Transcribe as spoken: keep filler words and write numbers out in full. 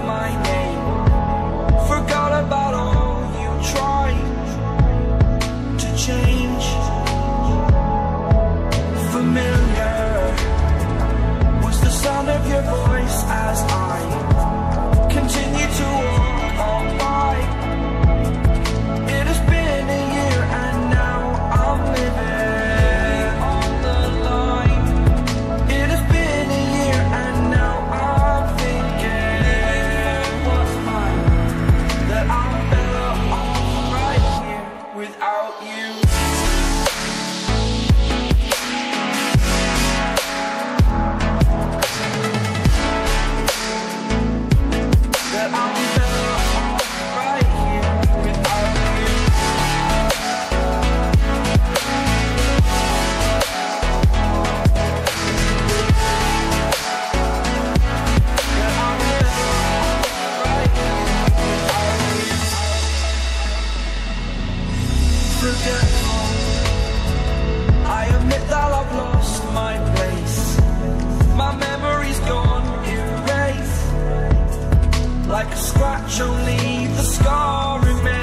my name. Forgot about all you tried to change. Familiar was the sound of your voice as I continue to walk by. It has been a year and now I'm living on the line. It has been a year and now I'm thinking what's mine, that I'm better off right here without you. That I'm better off right here without you. That I'm better off right here without you. Forgetful, I admit that I've lost my place. My memory's gone erased. Like a scratch, only the scar remains.